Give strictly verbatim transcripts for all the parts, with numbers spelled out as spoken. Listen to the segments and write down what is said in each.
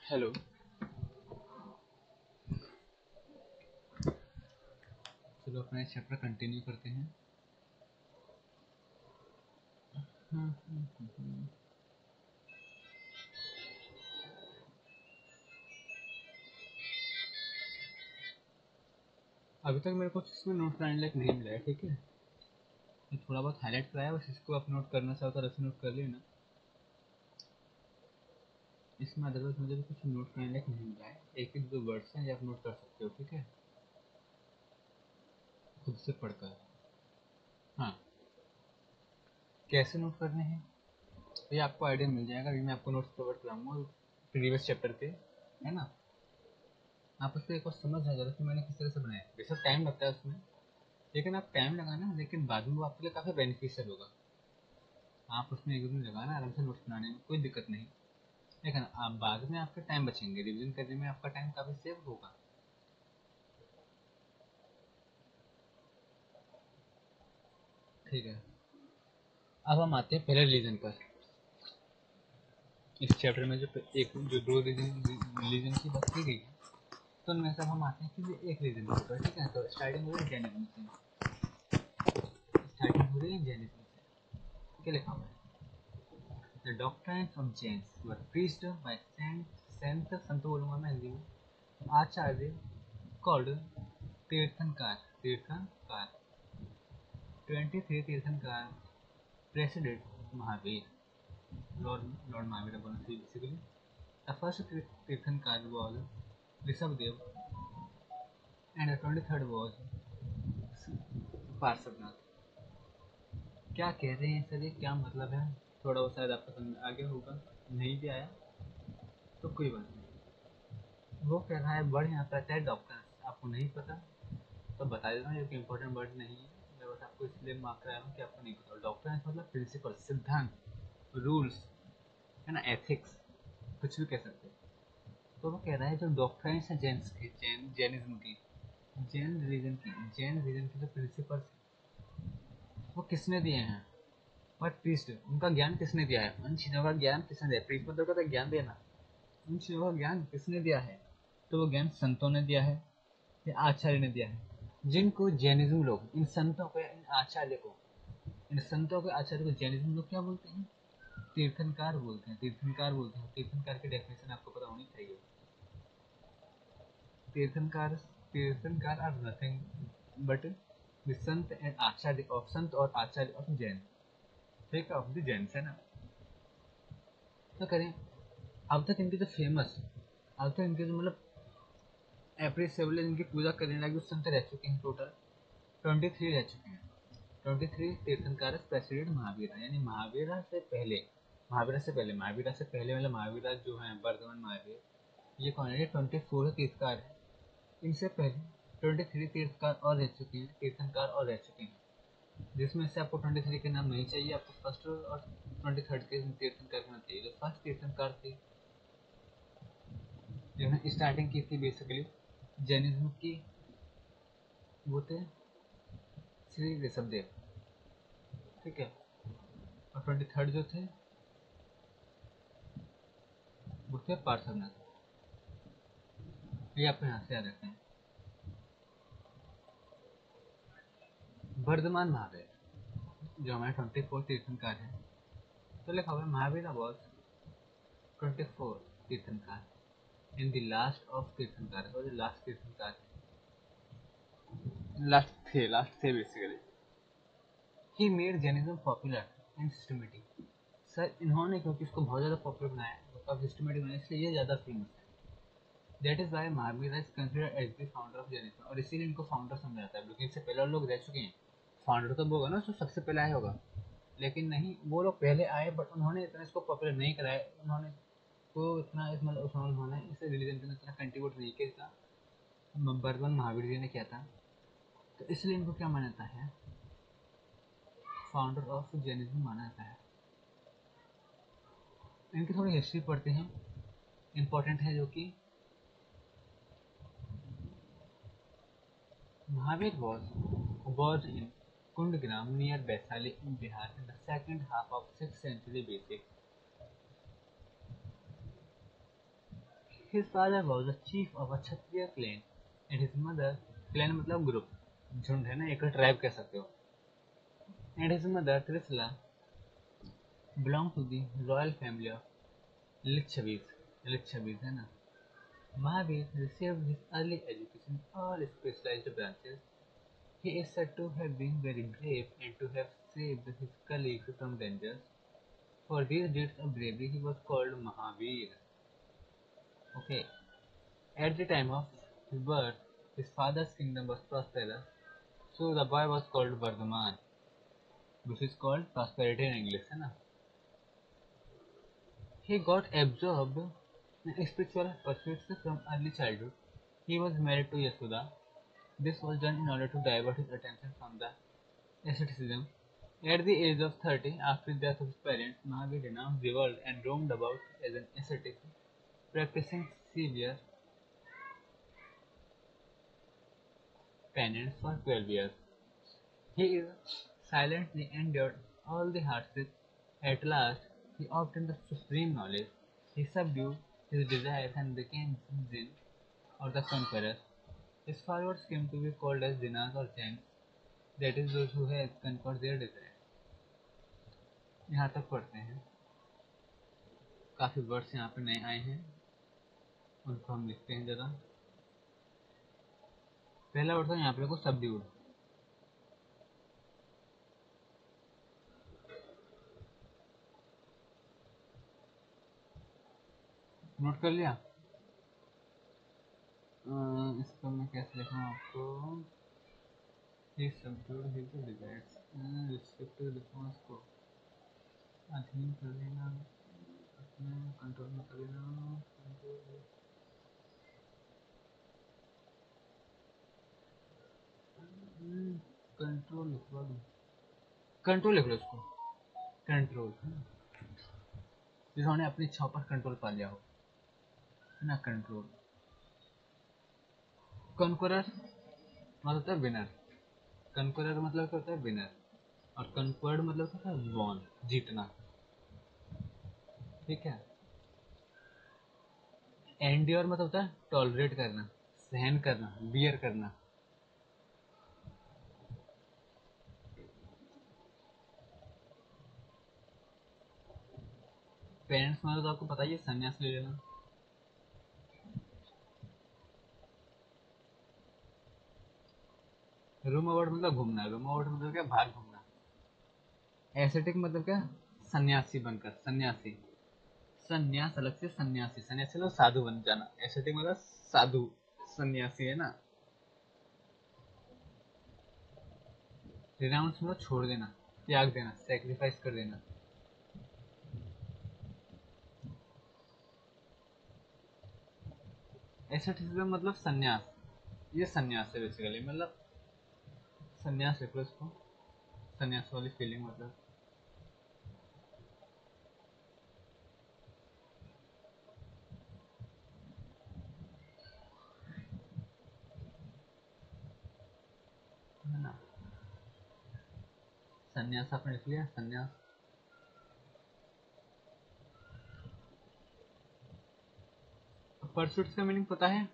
Hello. चलो अपना chapter continue करते हैं। अभी तक मेरे को इसमें नोट बनाने लायक नहीं मिला है, ठीक है। ये थोड़ा बहुत हाईलाइट कराया, बस इसको आप नोट करना चाहो तो रफ नोट कर लेना। इसमें अदरवाइज मुझे भी कुछ नोट करने लायक नहीं मिला है। एक एक दो वर्ड्स हैं जो आप नोट कर सकते हो, ठीक है, खुद से पढ़कर। हाँ, कैसे नोट करने हैं ये आपको आइडिया मिल जाएगा। अभी मैं आपको नोट्स प्रोवाइड कराऊंगा प्रीवियस चैप्टर के, है ना। आप उसको एक बार समझ आ जाएगा कि मैंने किस तरह से बनाया। बेशक टाइम लगता है उसमें, लेकिन आप टाइम लगाना, लेकिन बाद में वो आपके लिए काफ़ी बेनिफिशियल होगा। आप उसमें एक दिन लगाना आराम से, नोट्स बनाने में कोई दिक्कत नहीं। लेकिन आप बाद में आपके टाइम बचेंगे, रिवीजन करने में आपका टाइम काफ़ी सेव होगा। ठीक है, अब हम आते हैं पहले रीजन पर। इस चैप्टर में जो एक जो दो रीजन रीजन की बात की गई है, तो उनमें से हम आते हैं कि एक रीजन के ऊपर, ठीक है। तो स्टार्टिंग हो रही है जैनिज्म से, स्टार्टिंग हो रही है जैनिज्म से। क्या लिखा हुआ है? The doctrines of Jains were preached by Saint संत संत बोलूंगा मैं हिंदी में, acharya called tirthankar tirthankar twenty three tirthankar president Mahavir, lord lord Mahavir बोलना चाहिए basically. The first tirthankar was Rishabhdev and the twenty third was Parshvanath. क्या कह रहे हैं सर, ये क्या मतलब है? थोड़ा वो शायद आपको समझ आ गया होगा, नहीं भी आया तो कोई बात नहीं। वो कह रहा है वर्ड यहाँ पर आता है डॉक्टर, आपको नहीं पता तो बता देता हूँ, ये इंपॉर्टेंट वर्ड नहीं है, मैं बस आपको इसलिए मार्क कराया हूँ कि आपको नहीं पता। डॉक्टर मतलब प्रिंसिपल, सिद्धांत, रूल्स, है ना, एथिक्स, कुछ भी कह सकते हैं। तो वो कह रहा है जो डॉक्ट्राइन्स है जैन्स की, जैन जैनिज्म की, जैन रिलीजन की, जैन रिलीजन की जो प्रिंसिपल्स वो किसने दिए हैं? बट प्रीस्ट, उनका ज्ञान किसने दिया है? उन चीज़ों का ज्ञान किसने दिया? प्रीस्ट मतलब का ज्ञान देना, उन चीज़ों का ज्ञान किसने दिया है? तो वो ज्ञान संतों ने दिया है या आचार्य ने दिया है? जिनको जैनिज्म लोग, इन संतों को, इन आचार्य को, इन संतों के आचार्य को जैनिज्म लोग क्या बोलते हैं? तीर्थंकार बोलते हैं। तीर्थंकार बोलते हैं। तीर्थंकार की डेफिनेशन आपको पता होनी चाहिए। Tirthankar tirthankar are nothing but the sant and acharya of, संत और आचार्य ऑफ जैन, ठीक है, ऑफ द जैन्स, है ना। तो करें, अब तक इनके जो फेमस, अब तक इनके जो मतलब एप्रिसिएबल इनकी पूजा करने लायक जो संत रह चुके हैं, टोटल ट्वेंटी थ्री रह चुके हैं। Twenty three tirthankar president Mahavira, यानी महावीरा से पहले, महावीरा से पहले महावीरा से पहले मतलब महावीरा जो है वर्धमान महावीर, ये कौन है? ट्वेंटी फोर तीर्थकार है। इनसे पहले ट्वेंटी थ्री तीर्थकार और रह चुके हैं, तीर्थंकार और रह चुके हैं, जिसमें से आपको ट्वेंटी थ्री के नाम नहीं चाहिए, आपको फर्स्ट और ट्वेंटी थर्ड के तीर्थंकार के नाम चाहिए। जो फर्स्ट तीर्थंकार थे जिन्होंने स्टार्टिंग की थी बेसिकली जैनिज्म की, वो थे श्री ऋषभदेव, ठीक है। और ट्वेंटी थर्ड जो थे वो थे पार्श्वनाथ। ये आपको यहाँ से याद रखते हैं। वर्धमान महावीर जो हमारे ट्वेंटी फोर तीर्थंकार है, तो लिखा हुआ है Mahavir was twenty four tirthankar in the last of tirthankar, और जो लास्ट तीर्थंकार लास्ट थे लास्ट थे basically. He made Jainism popular and systematic. Sir इन्होंने क्योंकि इसको बहुत ज़्यादा पॉपुलर बनाया, बहुत सिस्टमेटिक बनाया, इसलिए ये ज़्यादा फेमस है। That is why Mahavir is considered as the founder of Jainism, और इसीलिए इनको फाउंडर समझा जाता है। लेकिन इससे पहले और लोग रह चुके हैं, फाउंडर तो वो होगा ना जो सबसे पहले आया होगा, लेकिन नहीं, वो लोग पहले आए बट उन्होंने इतना इसको पॉपुलर नहीं कराया, उन्होंने को इतना इस मतलब उन्होंने इस रिलीजन में इतना कंट्रीब्यूट नहीं किया जितना वर्धमान महावीर जी ने किया था। तो इसलिए इनको क्या माना जाता है? फाउंडर ऑफ जैनिज्म माना जाता है। इनकी थोड़ी हिस्ट्री पढ़ते हैं, इम्पोर्टेंट है, जो कि Mahavir was was in Kundgram near Vaishali in Bihar in the second half of sixth century B C. His father was the chief of a Kshatriya clan and his mother, clan मतलब group, झुंड है ना, एक tribe कह सकते हो, and his mother Trisla belonged to the royal family of Lichavis. Lichavis है ना. Mahavir received his early education in all specialized branches. He is said to have been very brave and to have saved his colleagues from dangers. For these deeds of bravery, he was called Mahavir. Okay. At the time of his birth, his father's kingdom was prosperous, so the boy was called Vardhaman, which is called prosperity in English, है ना. He got absorbed in spiritual pursuits from early childhood. He was married to Yashoda. This was done in order to divert his attention from the asceticism. At the age of thirty, after the death of his parents, Mahavir renounced the world and roamed about as an ascetic, practicing severe penance for twelve years. He silently endured all the hardships. At last, he obtained the supreme knowledge. He subdued his desires and became Jin, or the conqueror. His followers came to be called as Jinas or Jains, that is, those who have conquered their desires. यहाँ तक पढ़ते हैं. काफी words यहाँ पे नए आए हैं, उनको हम लिखते हैं जरा. पहला वर्ड था यहाँ पे देखो, सबड्यूड. नोट कर लिया. इसको मैं कैसे लिखूँ आपको. He subdued his desires, restricted response को अधीन कर लेना, अपने कंट्रोल में कर लेना. कंट्रोल लिखवा दो, कंट्रोल लिख लो इसको. कंट्रोल, जिन्होंने अपनी इच्छाओं पर कंट्रोल पा लिया हो ना. कंट्रोल. कॉन्करर मतलब होता है विनर. कॉन्करर मतलब क्या होता है, विनर. और कॉन्क्वर्ड मतलब क्या होता है, वॉन, जीतना. ठीक है. एंड्योर मतलब होता है टॉलरेट करना, सहन करना, बियर करना. पेरेंट्स मतलब तो आपको पता ही है, संन्यास ले लेना. रूम अबाउट मतलब घूमना. रूम अबाउट मतलब क्या, बाहर घूमना. एसेटिक मतलब क्या, सन्यासी बनकर. सन्यासी, सन्यास अलग से सन्यासी. सन्यासी मतलब साधु बन जाना. एसेटिक मतलब साधु, सन्यासी है ना. रिनाउंस मतलब छोड़ देना, त्याग देना, सैक्रिफाइस कर देना. एसेटिज्म मतलब सन्यास. ये सन्यास है बेसिकली, मतलब सन्यास लिखो इसको. सन्यास वाली फीलिंग मतलब. है ना. सन्यास आपने लिख लिया. सन्यास. परसुट्स का मीनिंग पता है.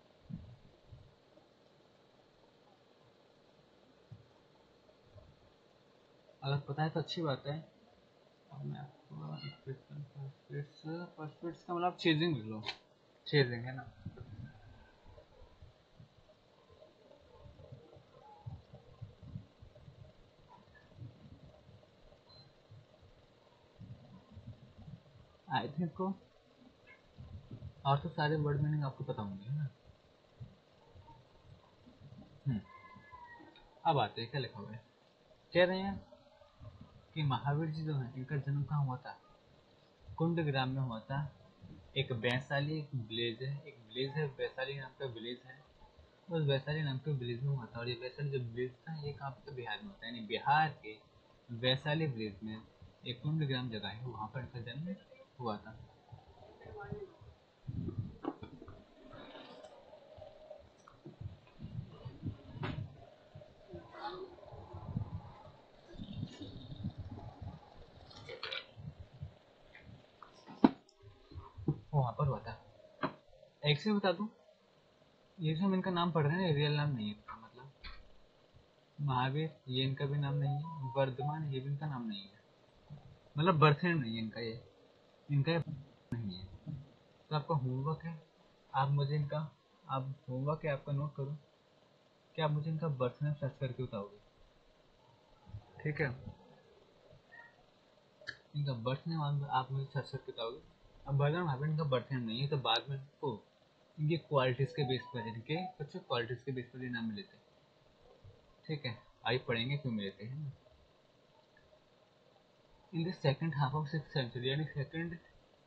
अगर पता है तो अच्छी बात है. मैं आपको परसुट्स का मतलब चेजिंग लिख लो. चेजिंग है ना. आई थिंक को और तो सारे वर्ड मीनिंग आपको पता होंगे, है ना. हम्म. अब आते हैं क्या लिखा हुआ है. कह रहे हैं कि महावीर जी जो है, इनका जन्म कहाँ हुआ था. कुंड ग्राम में हुआ था. एक वैशाली, एक विलेज है. एक विलेज है वैशाली नाम का विलेज है. उस वैशाली नाम के विलेज में हुआ था. और ये वैशाली जो विलेज था, ये कहाँ पे बिहार में होता है. यानी बिहार के वैशाली विलेज में एक कुंड ग्राम जगह है, वहाँ पर इनका जन्म हुआ था. वहाँ पर हुआ था. एक से बता दूं, ये जो हम इनका नाम पढ़ रहे हैं रियल नाम नहीं है इनका, मतलब महावीर ये इनका भी नाम नहीं है, वर्धमान ये भी इनका नाम नहीं है, मतलब बर्थ नेम नहीं है इनका, ये इनका ये नहीं है। तो आपका होमवर्क है, आप मुझे इनका, आप होमवर्क है आपका, नोट करो कि आप मुझे इनका बर्थ नेम सर्च करके बताओगे, ठीक है। इनका बर्थ नेम आप मुझे सर्च करके बताओगे। अब बर्थ नेम इनका बर्थ नेम नहीं है, तो बाद में को इनकी क्वालिटीज के बेस पर, इनके कुछ क्वालिटीज के बेस पर ये नाम मिलते हैं, ठीक है। आइए पढ़ेंगे क्यों मिलते हैं। In the second half of six century, यानी सेकंड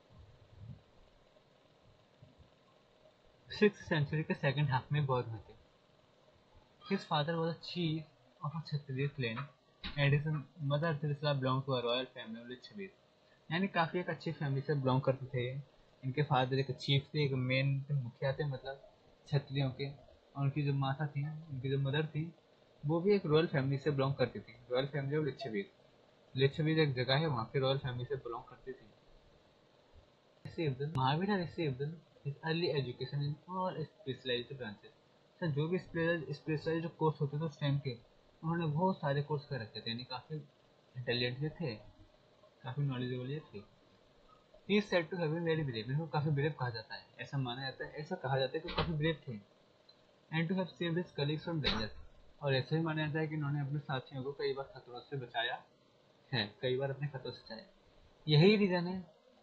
सिक्स सेंचुरी के सेकंड हाफ में बौद्ध हुए थे। His father was a chief of a Kshatriya clan and his mother Trishala belong to a royal family of Licchavi, यानी काफी एक अच्छी फैमिली से बिलोंग करते थे। इनके फादर एक चीफ थे, एक मेन मुखिया थे, मतलब क्षत्रियों के। और उनकी जो माता थी, उनकी जो मदर थी, वो भी एक रॉयल फैमिली से बिलोंग करती थी, royal family of Licchavi. Licchavi एक जगह है, वहाँ की रॉयल फैमिली से बिलोंग करती थी। received Mahavira received his early education in all specialized branches। Sir जो भी स्पेशलाइज्ड कोर्स होते थे उस टाइम के, उन्होंने बहुत सारे कोर्स कर रखे थे, यानी काफी इंटेलिजेंट भी थे, काफी नॉलेजेबल भी थे। He is said to have been very brave, इनको काफी ब्रेव कहा जाता है, ऐसा माना जाता है, ऐसा कहा जाता है कि काफी ब्रेव थे। And to have saved his colleagues from danger, और ऐसे ही माना जाता है कि उन्होंने अपने साथियों को कई बार खतरों से बचाया है, कई बार अपने खतरों से बचाया। यही रीजन है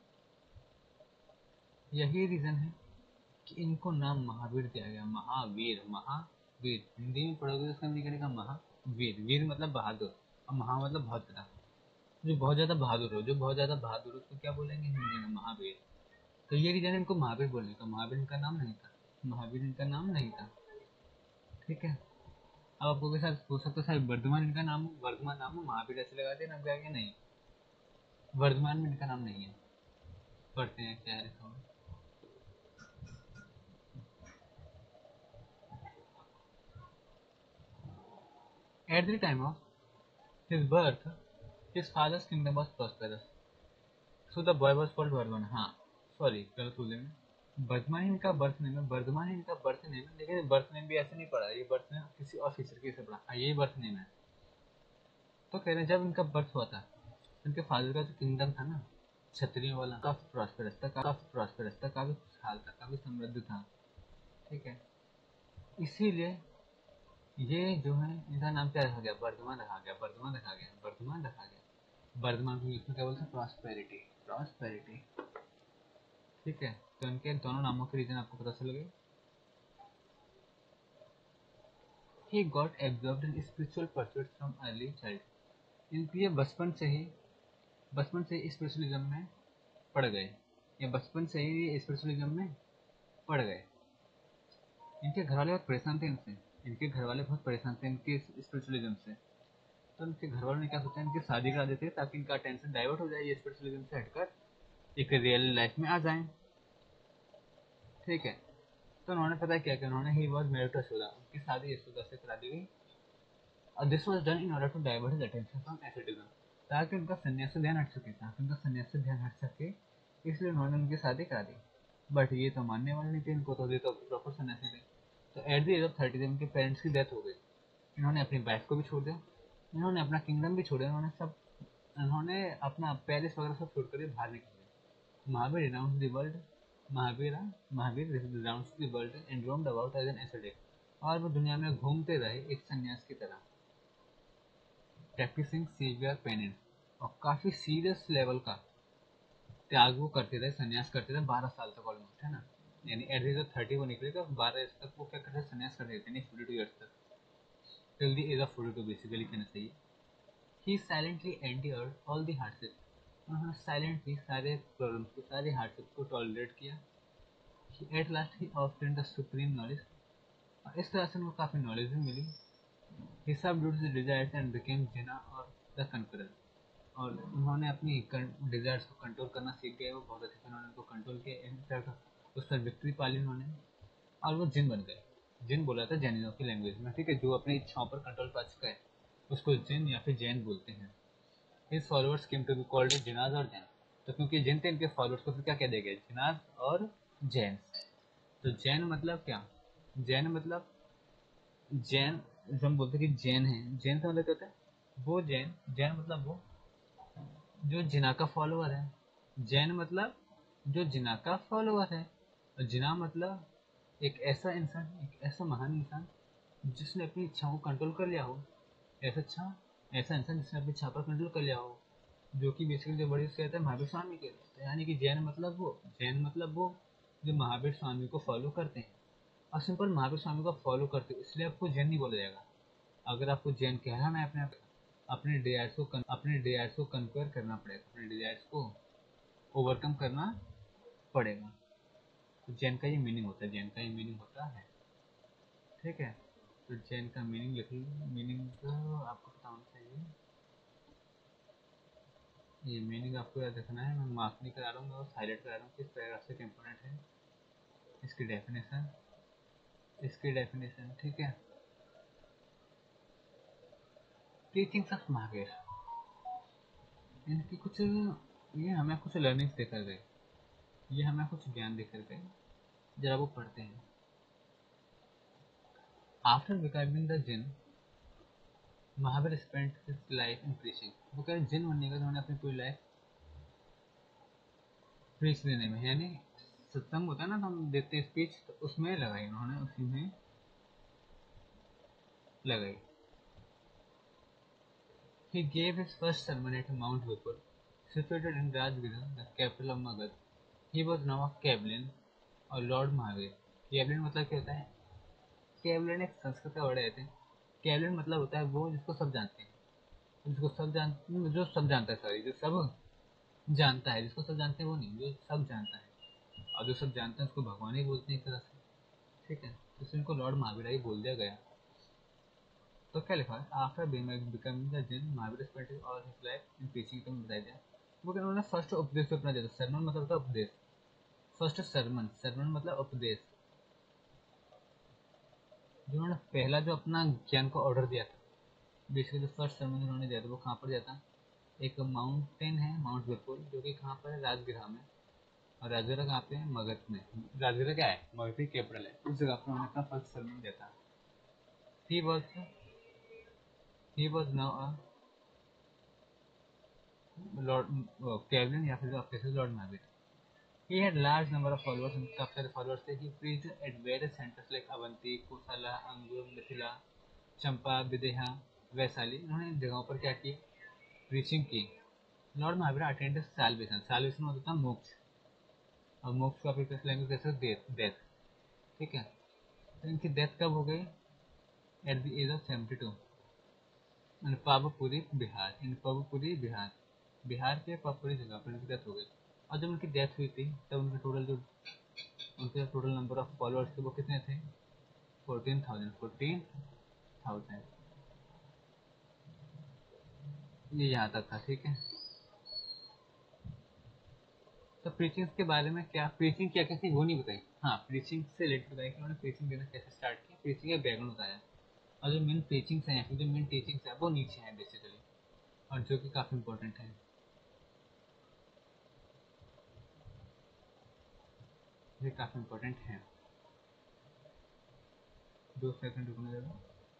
यही रीजन है कि इनको नाम महावीर दिया गया। महावीर, महावीर हिंदी में पढ़ोगे तो इसका निकलेगा महावीर। वीर मतलब बहादुर, और महा मतलब बहुत बड़ा, जो बहुत ज्यादा बहादुर हो, जो बहुत ज्यादा बहादुर हो उसको क्या बोलेंगे हिंदी में, महावीर। तो ये रीजन है इनको महावीर बोलने का। महावीर इनका नाम नहीं था, महावीर इनका नाम नहीं था, ठीक है। अब आपको के साथ हो सकता है वर्धमान इनका नाम, वर्धमान नाम है, महावीर ऐसे लगा दिया, नाम क्या गया, नहीं, वर्धमान में इनका नाम नहीं है। पढ़ते हैं क्या है। At the time of his birth, his father's kingdom was prosperous, so the boy was called Vardhaman. हाँ सॉरी गलत बोल देंगे, वर्धमान ही इनका बर्थ नेम है, वर्धमान ही इनका बर्थ नेम है, लेकिन बर्थ नेम भी ऐसे नहीं पढ़ा, ये बर्थ नेम किसी और फीचर के से पढ़ा, हाँ यही बर्थ नेम है। तो कह रहे हैं जब इनका बर्थ हुआ था, इनके फादर का जो किंगडम था ना क्षत्रियों वाला, काफी प्रॉस्पेरस था, काफी प्रॉस्पेरस था, काफी खुशहाल था, काफी समृद्ध था, ठीक है। इसीलिए ये जो है इनका नाम क्या रखा गया, वर्धमान रखा गया, वर्धमान रखा गया, वर्धमान रखा गया। वर्धमान को इसमें क्या बोलते हैं, प्रॉस्पेरिटी, प्रॉस्पेरिटी, ठीक है। तो इनके दोनों नामों के रीजन आपको पता चल गए। He got absorbed in spiritual pursuits from early child, इनके ये बचपन से ही बचपन से ही स्पिरिचुअलिज्म में पड़ गए, ये बचपन से ही स्पिरिचुअलिज्म में पड़ गए। इनके घर वाले बहुत परेशान थे इनसे, इनके घर वाले बहुत परेशान थे इनके स्पिरिचुअलिज्म से। तो उनके घर वालों ने क्या सोचा, इनकी शादी करा देते ताकि इनका टेंशन डाइवर्ट हो जाए, ये स्पिरिचुअलिज्म से हटकर एक रियल लाइफ में आ जाएं, ठीक है। तो उन्होंने पता क्या किया, उन्होंने he was married to Yashoda, उनकी शादी यशोदा से करा दी गई। और this was done in order to divert his attention from asceticism, ताकि उनका सन्यास से ध्यान हट सके, ताकि उनका सन्यास से ध्यान हट सके, इसलिए उन्होंने उनकी शादी करा दी। बट ये तो मानने वाले नहीं थे इनको, तो ये तो प्रॉपर सन्यासी थे। तो at the age of thirty जब उनके पेरेंट्स की डेथ हो गई, इन्होंने अपनी वाइफ को भी छोड़ दिया, इन्होंने अपना किंगडम भी छोड़ा, इन्होंने सब इन्होंने अपना पेरिस वगैरह सब छोड़ कर ये बाहर निकले। Mahavir renounce the world, Mahavir Mahavir renounce the world and roamed about as an ascetic, और वो दुनिया में घूमते रहे एक सन्यास की तरह, प्रैक्टिसिंग सीवियर पेनेंस, और काफी सीरियस लेवल का त्याग वो करते रहे, सन्यास करते रहे बारह साल तक ऑलमोस्ट, है ना। यानी at the age of thirty वो निकले तो बारह एज तक वो क्या करते सन्यास करते थे, फोर्टी टू ईयर्स तक, till the age of forty two basically कहना चाहिए। He silently endured all the hardships, उन्होंने साइलेंटली सारे प्रॉब्लम्स को, सारे हार्डशिप्स को टॉलरेट किया। At last he obtained the supreme knowledge, और इस तरह से उनको काफी नॉलेज भी मिली। He subdued his desires and became Jina और द कन्करर, और उन्होंने अपनी डिजायर्स को कंट्रोल करना सीख गए, वो बहुत अच्छे से उन्होंने उनको कंट्रोल किया, इनफैक्ट उस पर विक्ट्री पाली उन्होंने, और वो जिन बन गए। जिन बोला था जैनियों की लैंग्वेज में, ठीक है, जो अपनी इच्छाओं पर कंट्रोल पा चुका है उसको जिन या फिर जैन बोलते हैं। His followers came to be called Jinas और जैन, तो क्योंकि जिन थे इनके फॉलोअर्स को फिर क्या कह दिया गया, जिनाज और जैन। तो जैन मतलब क्या? जैन मतलब जैन, जब हम बोलते हैं कि जैन है, जैन का मतलब क्या होता है? वो जैन, जैन मतलब वो जो जिना का फॉलोअर है। जैन मतलब जो जिना का फॉलोअर है। और जिना मतलब एक ऐसा इंसान, एक ऐसा महान इंसान जिसने अपनी इच्छाओं को कंट्रोल कर लिया हो। ऐसा अच्छा ऐसा इंसान जिसने अपनी इच्छा पर कंट्रोल कर लिया हो, जो कि बेसिकली जो बड़ी कहते हैं महावीर स्वामी के। तो यानी कि जैन मतलब वो जैन मतलब वो जो महावीर स्वामी को फॉलो करते हैं। और सिंपल महावीर स्वामी को फॉलो करते हो इसलिए आपको जैन नहीं बोला जाएगा। अगर आपको जैन कहना है, अपने आप अपने डिजायर्स को अपने डिजायर्स को कन्क्वर करना पड़ेगा, अपने डिजायर्स को ओवरकम करना पड़ेगा। तो जैन का ये मीनिंग होता है, जैन का ये मीनिंग होता है। ठीक है, तो जैन का मीनिंग लिख मीनिंग तो आपको पता होना चाहिए। ये मीनिंग आपको याद रखना है। मैं मार्क नहीं करा रहा हूँ, मैं बस हाईलाइट करा रहा हूँ किस पैराग्राफ से इंपॉर्टेंट है। इसकी डेफिनेशन इसकी डेफिनेशन ठीक है। टीचिंग्स ऑफ महावीर, इनकी कुछ ये हमें कुछ लर्निंग्स देकर गए, ये हमें कुछ ज्ञान देकर गए। जरा वो पढ़ते हैं। After becoming the Jina, Mahavir spent his life in preaching. वो कह रहे जिन बनने का उन्होंने अपनी पूरी लाइफ प्रीच देने में, यानी सत्संग होता है ना, तो हम देते स्पीच, तो उसमें लगाई उन्होंने, उसी में लगाई। He gave his first sermon at Mount Vipul, situated in Rajgiri, the capital of Magध. He was now a Kevlin और लॉर्ड महावीर। केवलिन मतलब क्या होता है? केवलिन एक संस्कृत का वर्ड है। केवलिन मतलब होता है वो जिसको सब जानते हैं, जिसको सब जान जो सब जानता है, सॉरी, जो सब जानता है। जिसको सब जानते हैं वो नहीं, जो सब जानता है। और जो सब जानता है उसको भगवान ही बोलते हैं एक तरह से। ठीक है, तो इसलिए उनको लॉर्ड महावीर ही बोल दिया गया। तो क्या लिखा है? After becoming the Jina, Mahavir spent all his life in preaching. तो बताया जाए वो कि उन्होंने फर्स्ट उपदेश अपना दिया। सरमन मतलब होता है उपदेश। फर्स्ट सरमन, सरमन मतलब उपदेश। जो उन्होंने पहला जो अपना ज्ञान को ऑर्डर दिया था, बेसिकली जो फर्स्ट सरमन उन्होंने दिया था वो कहाँ पर दिया था? एक माउंटेन है, माउंट विरपुल, जो कि कहाँ पर है? राजगिरा में। और राजगिरा कहाँ पे है? मगध में। राजगिरा क्या है? मगध की कैपिटल है। उस जगह पर उन्होंने अपना फर्स्ट सरमन दिया था। He was he was now lord Kevalin, या फिर आप कैसे lord Mahavir. He had large number of followers, उनके काफी सारे followers थे। He preached at various centers like Avanti, कोसला, अंगुर, मिथिला, चंपा, विदेहा, वैशाली। उन्होंने इन जगहों पर क्या की? प्रीचिंग की। Lord Mahavir attended salvation. Salvation होता था मोक्ष, और मोक्ष का फिर लैंग्वेज कैसे? Death, death. ठीक है, तो इनकी डेथ कब हो गई? At the age of seventy two, in Pavapuri Bihar. In Pavapuri Bihar, Bihar के पावापुरी जगह पर इनकी डेथ हो गई। और जब उनकी डेथ हुई थी तब उनके टोटल जो उनके टोटल नंबर ऑफ फॉलोअर्स थे वो कितने थे? Fourteen thousand. फोर्टीन थाउजेंड, ये यहाँ तक था। ठीक है, तो प्रीचिंग के बारे में क्या, प्रीचिंग क्या कैसी वो नहीं बताई। हाँ, प्रीचिंग से रिलेटेड बताया कि उन्होंने प्रीचिंग देना कैसे स्टार्ट किया, प्रीचिंग का बैकग्राउंड बताया। और जो मेन प्रीचिंग्स हैं, जो मेन टीचिंग्स हैं वो नीचे हैं बेसिकली, और जो कि काफ़ी इंपॉर्टेंट है। ये काफ़ी इंपॉर्टेंट है। दो सेकंड रुकने देगा।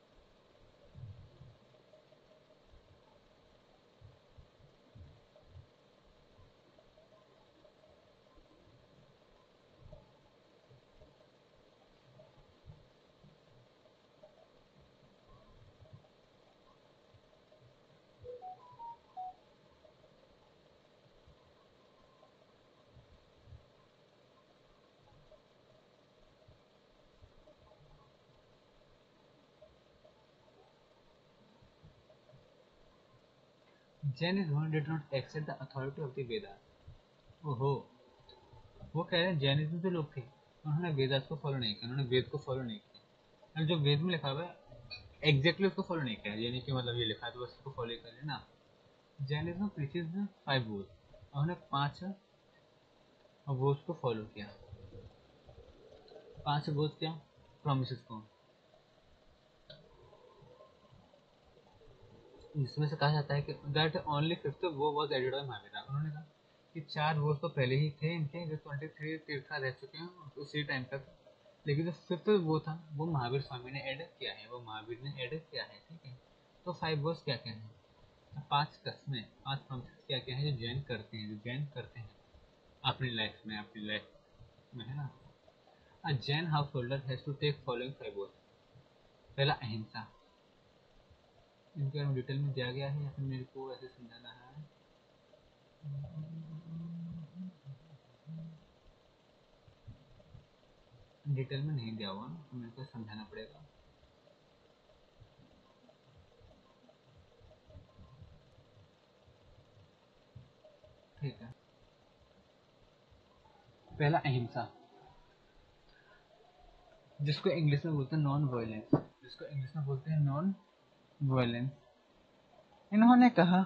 Jain is one did not accept the authority of the Veda. ओहो, वो कह रहे हैं जैनिज्म जो लोग थे उन्होंने वेदास को फॉलो नहीं किया, उन्होंने वेद को फॉलो नहीं किया। और जो वेद में लिखा हुआ है एग्जैक्टली उसको फॉलो नहीं किया, यानी कि मतलब ये लिखा है तो बस उसको फॉलो कर लेना। जैनिज्म प्रीचेस फाइव वोज, उन्होंने पांच वोज को फॉलो किया। पांच वोज क्या? प्रोमिसेस को, जिसमें से कहा जाता है कि दैट ओनली फिफ्थ वो वाज एडेड बाय महावीर। उन्होंने कहा कि चार वोज तो पहले ही थे इनके, जो ट्वेंटी थ्री तीर्था रह चुके हैं उसी टाइम तक, लेकिन जो फिफ्थ वो था वो महावीर स्वामी ने ऐड किया है, वो महावीर ने ऐड किया है, ठीक है। तो फाइव वर्स क्या क्या है, पांच कस्में, पांच प्रॉमिसेस क्या क्या है जो जैन करते हैं, जो जैन करते हैं अपनी लाइफ में, अपनी लाइफ में, है ना। A Jain householder has to take following five vows. पहला अहिंसा, इनके बारे में डिटेल में दिया गया है या फिर मेरे को ऐसे समझाना है। डिटेल में नहीं दिया हुआ तो मेरे को समझाना पड़ेगा। ठीक है, पहला अहिंसा, जिसको इंग्लिश में बोलते हैं नॉन वायलेंस, जिसको इंग्लिश में बोलते हैं नॉन वायलेंस। इन्होंने कहा,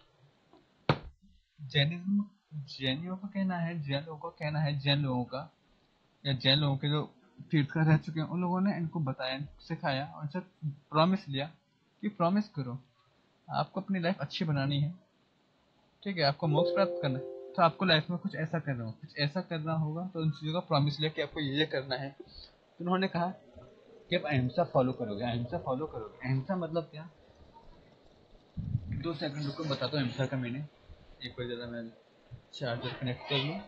जैनिज्म, जैनियों का कहना है, जैन लोगों का कहना है, जैन लोगों का या जैन लोगों के जो तीर्थकर रह चुके हैं उन लोगों ने इनको बताया, सिखाया और उनसे प्रॉमिस लिया कि प्रॉमिस करो आपको अपनी लाइफ अच्छी बनानी है, ठीक है, आपको मोक्ष प्राप्त करना है, तो आपको लाइफ में कुछ ऐसा करना होगा, कुछ ऐसा करना होगा। तो उन चीज़ों का प्रॉमिस लिया कि आपको ये करना है। तो उन्होंने कहा कि आप अहिंसा फॉलो करोगे, अहिंसा फॉलो करोगे। अहिंसा मतलब क्या, दो सेकंड रुको बताता हूँ अहिंसा का मीनिंग। एक बार ज़रा मैं चार्जर कनेक्ट कर लूँ।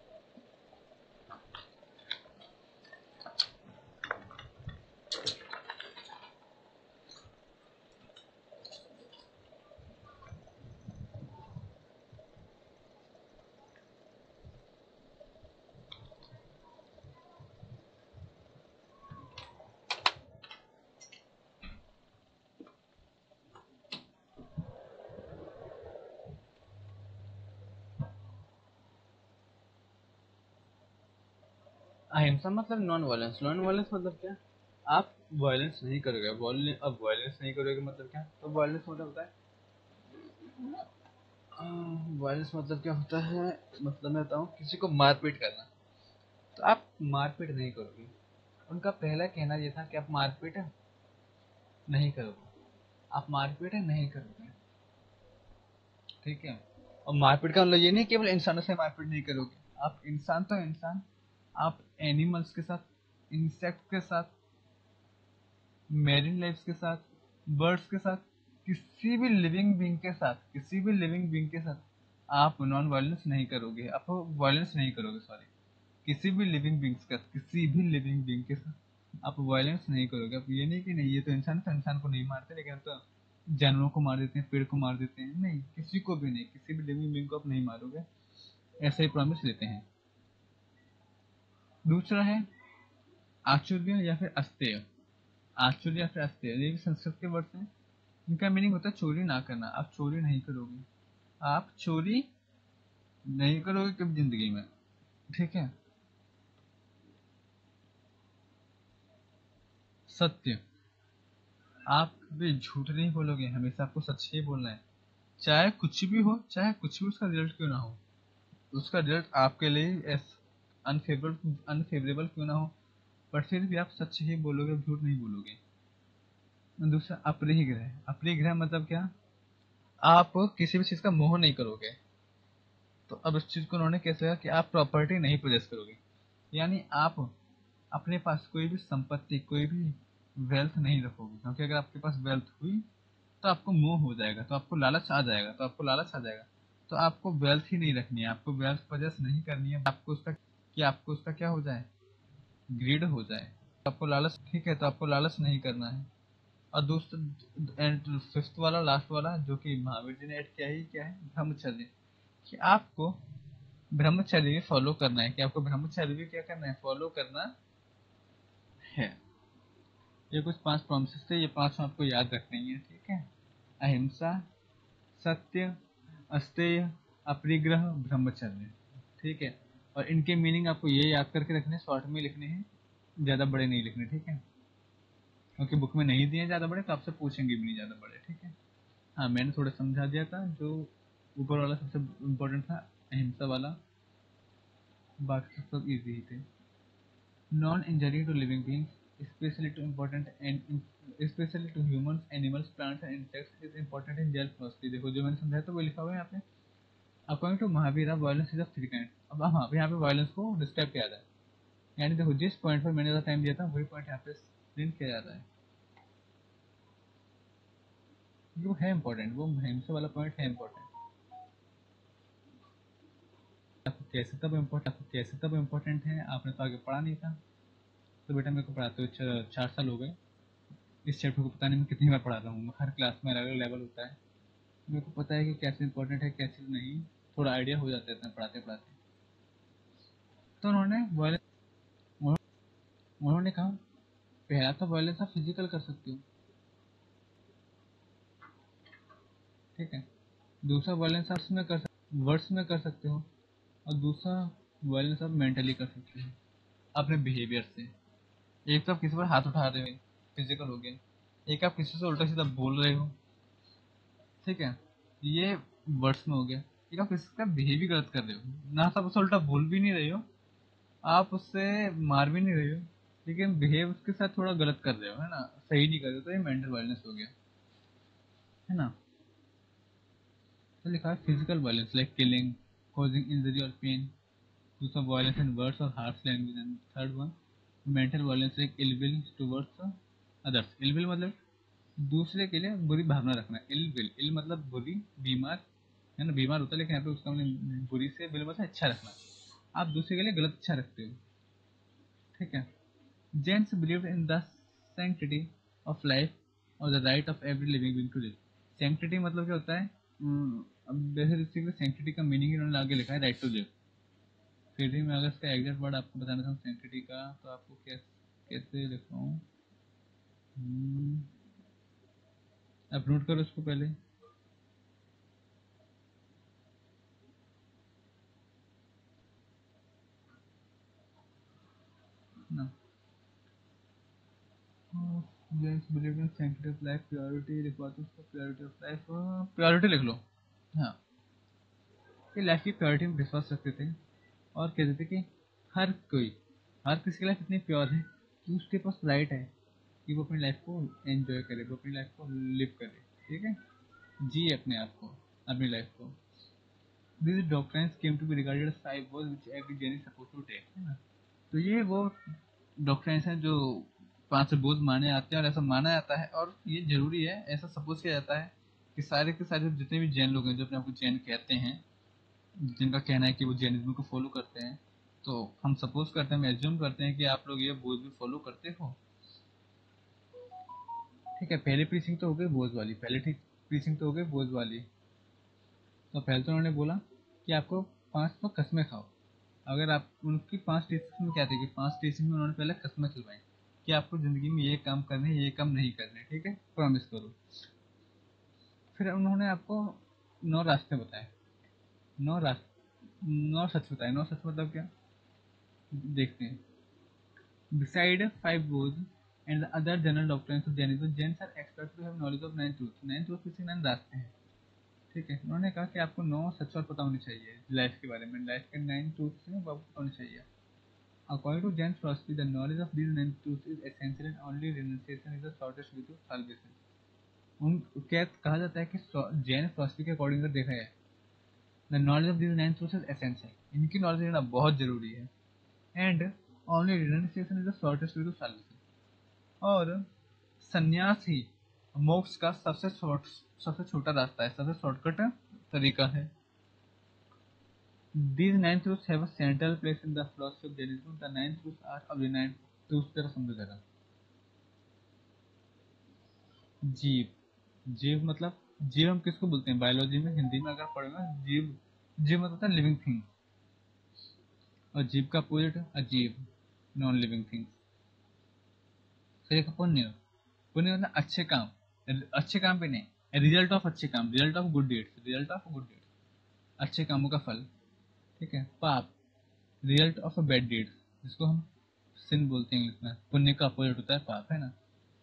अहिंसा मतलब नॉन वायलेंस, नॉन वायलेंस मतलब क्या, आप वायलेंस नहीं करोगे। अब वायलेंस नहीं करोगे मतलब क्या, तो वायलेंस मतलब होता है, वायलेंस मतलब क्या होता है, मतलब मैं बताऊँ, किसी को मारपीट करना। तो आप मारपीट नहीं करोगे। उनका पहला कहना ये था कि आप मारपीट नहीं करोगे, आप मारपीट नहीं करोगे, ठीक है। और मारपीट का मतलब ये नहीं केवल इंसानों से मारपीट नहीं करोगे, आप इंसान तो इंसान, आप एनिमल्स के साथ, इंसेक्ट के साथ, मेरीन लाइफ्स के साथ, बर्ड्स के साथ, किसी भी लिविंग बींग के साथ, किसी भी लिविंग बींग के साथ आप नॉन वायलेंस नहीं करोगे, आप वायलेंस नहीं करोगे, सॉरी, किसी भी लिविंग बींग्स का, किसी भी लिविंग बींग के साथ आप वायलेंस नहीं करोगे। आप ये नहीं कि नहीं ये तो इंसान तो इंसान को नहीं मारते, लेकिन हम तो जानवरों को मार देते हैं, पेड़ को मार देते हैं, नहीं, किसी को भी नहीं, किसी भी लिविंग बींग को आप नहीं मारोगे, ऐसा ही प्रॉमिस लेते हैं। दूसरा है आचुर्य या फिर अस्तेय। आचुर्य या फिर अस्तेय, ये भी संस्कृत के वर्ड हैं। इनका मीनिंग होता है चोरी ना करना, आप चोरी नहीं करोगे, आप चोरी नहीं करोगे कभी जिंदगी में, ठीक है। सत्य, आप कभी झूठ नहीं बोलोगे, हमेशा आपको सच ही बोलना है, चाहे कुछ भी हो, चाहे कुछ भी उसका रिजल्ट क्यों ना हो, उसका रिजल्ट आपके लिए अनफेवरेबल अनफेवरेबल क्यों ना हो, पर फिर भी आप सच ही बोलोगे, झूठ नहीं बोलोगे। दूसरा अपरिग्रह, अपरिग्रह मतलब क्या, आप किसी भी चीज का मोह नहीं करोगे। तो अब इस चीज को उन्होंने कैसे कहा कि आप प्रॉपर्टी नहीं पोजेस करोगे, यानी आप अपने पास कोई भी संपत्ति, कोई भी वेल्थ नहीं रखोगे, क्योंकि अगर आपके पास वेल्थ हुई तो आपको मोह हो जाएगा, तो आपको लालच आ जाएगा, तो आपको लालच आ जाएगा तो आपको वेल्थ ही नहीं रखनी है, आपको वेल्थ पोजेस नहीं करनी है, आपको उसका, कि आपको उसका क्या हो जाए, ग्रीड हो जाए, तो आपको लालच, ठीक है, तो आपको लालच नहीं करना है। और दूसरा एंड फिफ्थ वाला, लास्ट वाला, जो कि महावीर जी ने ऐड किया ही क्या है, ब्रह्मचर्य, कि आपको ब्रह्मचर्य भी फॉलो करना है, कि आपको ब्रह्मचर्य भी क्या करना है, फॉलो करना है। ये कुछ पांच प्रॉमिसेस थे, ये पांच आपको याद रखने हैं, ठीक है। अहिंसा, सत्य, अस्तेय, अपरिग्रह, ब्रह्मचर्य, ठीक है। और इनके मीनिंग आपको ये याद करके रखने, शॉर्ट में लिखने हैं, ज़्यादा बड़े नहीं लिखने, ठीक है, क्योंकि बुक में नहीं दिए ज़्यादा बड़े, तो आपसे पूछेंगे भी नहीं ज़्यादा बड़े, ठीक है। हाँ, मैंने थोड़ा समझा दिया था, जो ऊपर वाला सबसे इम्पोर्टेंट था, अहिंसा वाला, बाकी सब इजी ही थे। Non injury to living beings, especially to important and especially to humans, animals, plants and insects is important in jail philosophy। देखो जो मैंने समझाया था वो लिखा हुआ है यहाँ पे। According to Mahavir violence is of three kind. अब हाँ, यहाँ पे वायलेंस को डिस्क्राइब किया था, यानी देखो जिस पॉइंट पर मैंने ज़्यादा टाइम दिया था वही पॉइंट यहाँ पे प्रिंट किया जाता है, वो है इंपॉर्टेंट, वो हमसे वाला पॉइंट है इंपॉर्टेंट। आपको कैसे तब इम्पोर्टेंट आपको कैसे तब इम्पोर्टेंट है, आपने तो आगे पढ़ा नहीं था। तो बेटा मेरे को पढ़ाते हुए चार साल हो गए, इस चैप्टर को पता नहीं मैं कितनी बार पढ़ा रहा हूँ, हर क्लास में अलग अलग लेवल होता है, मेरे को पता है कि कैसे इंपॉर्टेंट है कैसे नहीं, थोड़ा आइडिया हो जाता है इतना पढ़ाते पढ़ाते। तो उन्होंने वायलेंस उन्होंने कहा पहला तो वायलेंस आप फिजिकल कर सकते हो, ठीक है, दूसरा वायलेंस आप में कर वर्ड्स में कर सकते हो, और दूसरा वायलेंस आप मेंटली कर सकते हो अपने बिहेवियर से। एक तो आप किसी पर हाथ उठा रहे हो, फिजिकल हो गया, एक आप किसी से उल्टा सीधा बोल रहे हो, ठीक है, ये वर्ड्स में हो गया, एक आप किसी का बिहेव भी गलत कर रहे हो, ना आप उससे उल्टा बोल भी नहीं रहे हो, आप उससे मार भी नहीं रहे हो, लेकिन बिहेव उसके साथ थोड़ा गलत कर रहे हो, है ना, सही नहीं कर रहे हो, तो ये मेंटल वायलेंस हो गया, है ना। तो लिखा है physical violence like killing, causing injury और पेन, दूसरा वायलेंस इन वर्ड्स और harsh language, and third one mental violence like ill will towards others. Ill will मतलब दूसरे के लिए बुरी भावना रखना, इल विल, इल मतलब बुरी, बीमार, है ना, बीमार होता है, लेकिन यहाँ पे उसका मतलब बुरी से विल मतलब अच्छा रखना, आप दूसरे के लिए गलत अच्छा रखते हो, ठीक है। Jains believe in the sanctity of life और the right of every living being to live. Sanctity मतलब क्या होता है, हम्म, अब बेसिकली सैंक्टिटी का मीनिंग इन्होंने आगे लिखा है राइट टू लिव। फिर भी मैं अगर इसका एग्जैक्ट वर्ड आपको बताना चाहूँ सैंक्टिटी का, तो आपको कैसे कैसे लिखूँ, आप नोट करो उसको पहले ना। Jains believe in sanctity of life, purity लिखवा दो उसको, प्योरिटी ऑफ लाइफ, प्योरिटी लिख लो। हाँ, ये लाइफ की प्योरिटी में विश्वास रखते थे, और कहते थे कि हर कोई, हर किसी की लाइफ इतनी प्योर है कि उसके पास राइट है कि वो अपनी लाइफ को एंजॉय करे, वो अपनी लाइफ को लिव करे, ठीक है, जिए अपने आप को, अपनी लाइफ को। These doctrines came to be regarded as five vows which every Jain is supposed to take, है ना। तो ये वो डॉक्ट्राइंस हैं जो पांच बोझ माने आते हैं, और ऐसा माना जाता है, और ये जरूरी है, ऐसा सपोज किया जाता है कि सारे के सारे जितने भी जैन लोग हैं जो अपने आप को जैन कहते हैं, जिनका कहना है कि वो जैनिज्म को फॉलो करते हैं, तो हम सपोज करते हैं, हम एज्यूम करते हैं कि आप लोग ये बोझ भी फॉलो करते हो, ठीक है। पहली प्रीचिंग तो हो गई बोझ वाली, पहले ठीक प्रीचिंग तो हो गई बोझ वाली। तो पहले तो उन्होंने बोला कि आपको पांच तो कस्में खाओ, अगर आप उनकी पांच टीचिंग में क्या थी कि पांच टीचिंग में उन्होंने पहले कस्में खिलवाई कि आपको जिंदगी में ये काम करने ये काम नहीं करने, ठीक है, प्रॉमिस करो। फिर उन्होंने आपको नौ रास्ते बताए, नौ रास्ते, नौ सच बताए। नौ सच मतलब क्या, देखते हैं। Beside five vows and the other general doctrines of Jainism, Jains are expected to have knowledge of nine truths. Nine truths किसी नाइन रास्ते हैं, ठीक है। उन्होंने कहा कि आपको नौ सच और पता होनी चाहिए लाइफ के बारे में, लाइफ के नाइन ट्रूथ्स हैं वो आपको पता होनी चाहिए। According to Jain philosophy, the knowledge of these nine truths is essential and only renunciation is the shortest way to salvation. उन क्या कहा जाता है कि जैन फिलोसफी के अकॉर्डिंग अगर देखा जाए, the knowledge of this nine truths is essential, इनकी नॉलेज लेना बहुत जरूरी है, and only renunciation is the shortest way to solution, और संन्यास ही मोक्ष का सबसे शॉर्ट सबसे छोटा रास्ता है, सबसे शॉर्टकट तरीका है। These nine truths have a central place in the philosophy of Jainism. The nine truths are of the nine truths जरा समझो जरा। जीव, जीव मतलब जीव हम किसको बोलते हैं बायोलॉजी में, हिंदी में अगर पढ़ेगा जीव, जीव मतलब होता है लिविंग थिंग, और जीव का अपोजिट अजीव, नॉन लिविंग थिंग। फिर एक पुण्य, पुण्य मतलब अच्छे काम, अच्छे काम पे नहीं, रिजल्ट ऑफ अच्छे काम, result of good deeds, result of good deeds, अच्छे कामों का फल, ठीक है। पाप, result of a bad deed, जिसको हम सिन बोलते हैं इंग्लिश में, पुण्य का अपोजिट होता है पाप, है ना।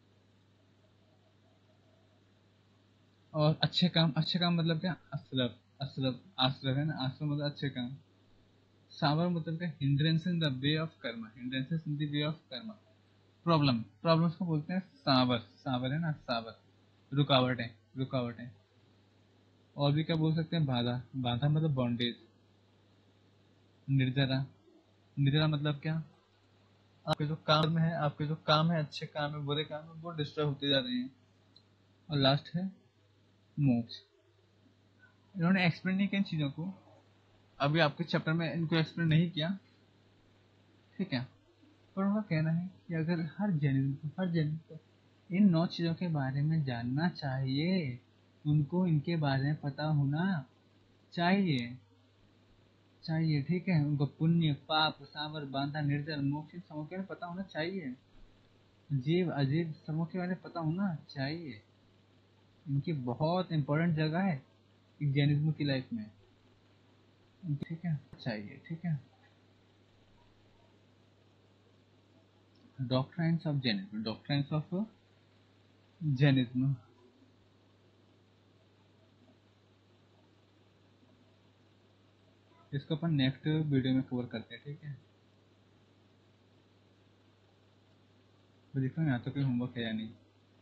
और अच्छे काम, अच्छे काम मतलब क्या, असरफ, असरफ आश्रफ है ना, आश्रफ मतलब अच्छे काम। सावर मतलब क्या, hindrance in the way of karma, hindrances in the way of karma. Problem, problems को बोलते हैं सावर, सावर है ना, सावर रुकावट है, रुकावट है। और भी क्या बोल सकते हैं, बाधा, बाधा मतलब बॉन्डेज। निर्जरा, निर्जरा मतलब क्या, आपके जो काम है आपके जो काम है अच्छे काम है बुरे काम है वो डिस्ट्रॉय होते जा रहे हैं। और लास्ट है मोक्ष। इन्होंने एक्सप्लेन नहीं किया इन चीज़ों को, अभी आपके चैप्टर में इनको एक्सप्लेन नहीं किया, ठीक है। पर उनका कहना है कि अगर हर जैनिज्म को हर जैनिज्म को इन नौ चीज़ों के बारे में जानना चाहिए, उनको इनके बारे में पता होना चाहिए चाहिए ठीक है। उनको पुण्य पाप सावर बांधा निर्जल मोक्ष इन सबों के बारे में पता होना चाहिए, जीव अजीव सबों के बारे में पता होना चाहिए। इनकी बहुत इंपॉर्टेंट जगह है एक जैनिज्म की लाइफ में, ठीक है, चाहिए, ठीक है। Doctrines of Jainism, doctrines of Jainism. इसको अपन नेक्स्ट वीडियो में कवर करते हैं, ठीक है। तो देखो यहाँ तो कोई होमवर्क है या नहीं।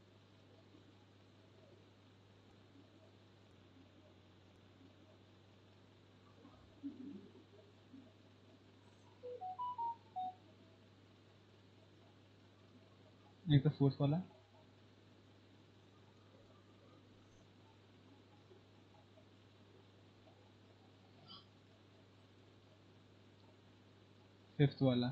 एक तो फोर्थ वाला, फिफ्थ वाला,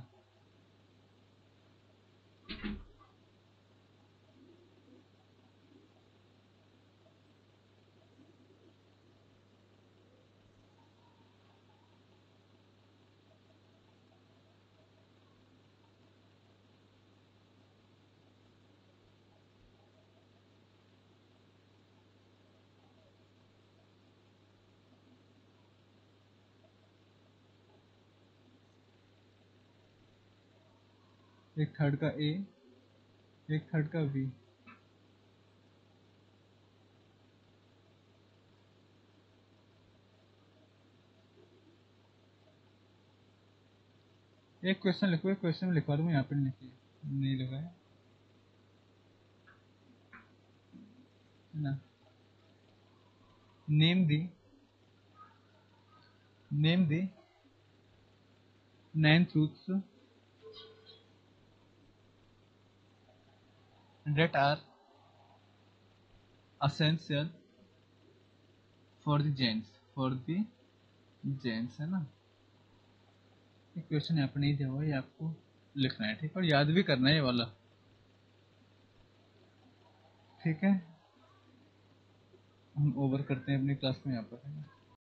एक थर्ड का ए, एक थर्ड का बी। एक क्वेश्चन लिखो, एक क्वेश्चन में लिखवा दूंगा, यहाँ पे नहीं लिखी नहीं लिखा है ना। Name the name the nine truths that are essential for the Jains, for the Jains, है ना। ये क्वेश्चन यहाँ पे नहीं दिया हुआ, ये आपको लिखना है, ठीक है, और याद भी करना है ये वाला, ठीक है। हम ओवर करते हैं अपनी क्लास में यहाँ पर, है ना।